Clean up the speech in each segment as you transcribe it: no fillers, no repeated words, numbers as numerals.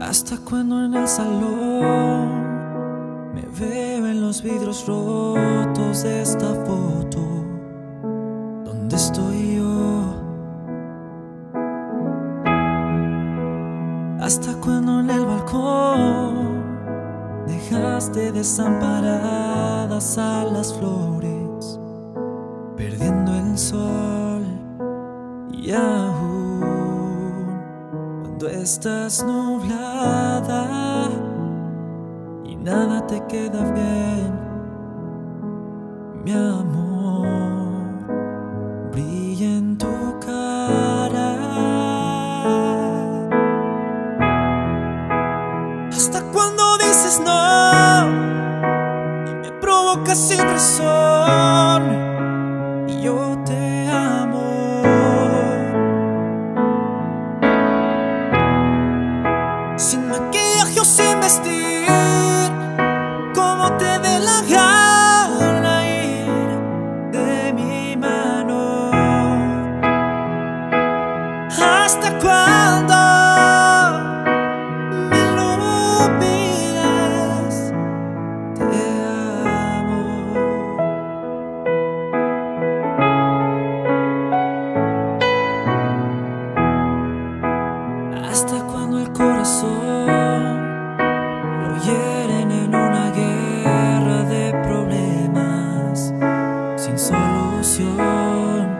Hasta cuando en el salón me veo en los vidrios rotos de esta foto donde estoy yo. Hasta cuando en el balcón dejaste desamparadas a las flores, perdiendo el sol. Y aún cuando estás nublada y nada te queda bien, mi amor, brilla en tu cara. Hasta cuando dices no y me provocas sin razón, y yo te amo. Sin maquillaje o sin vestir, como te dé la gana ir de mi mano. ¿Hasta cuándo me lo pidas? Te amo. Hasta cuando el corazón lo hieren en una guerra de problemas sin solución.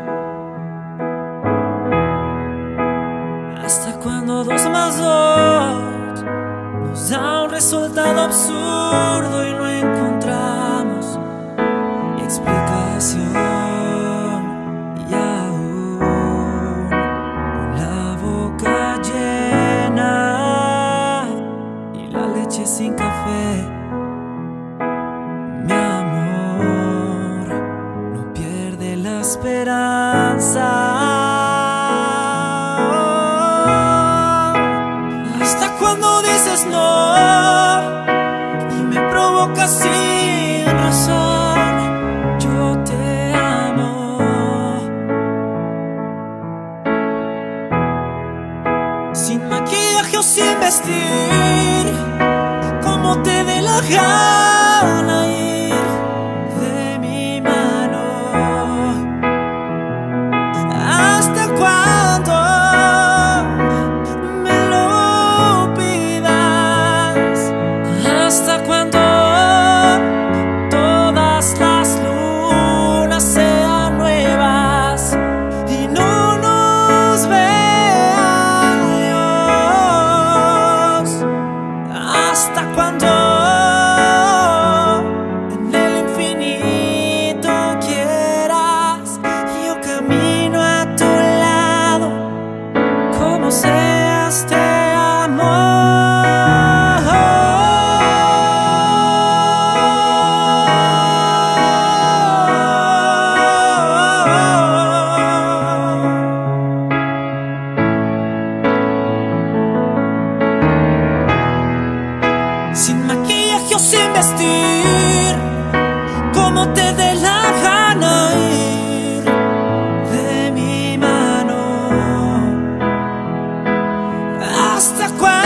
Hasta cuando 2 más 2 nos da un resultado absurdo y no encontramos explicación. Y aún con la boca llena y la leche sin café, mi amor no pierde la esperanza. Hasta cuando dices no y me provocas sin razón, yo te amo. Sin maquillaje o sin vestir, como te dé la gana ir de mi mano. ¿Hasta cuándo me lo pidas? ¿Hasta cuándo todas las lunas sean nuevas y no nos veamos? ¿Hasta cuándo en el infinito quieras y yo camino a tu lado? Como seas te amo. Sin maquillaje o sin vestir, como te dé la gana ir de mi mano. ¿Hasta cuándo?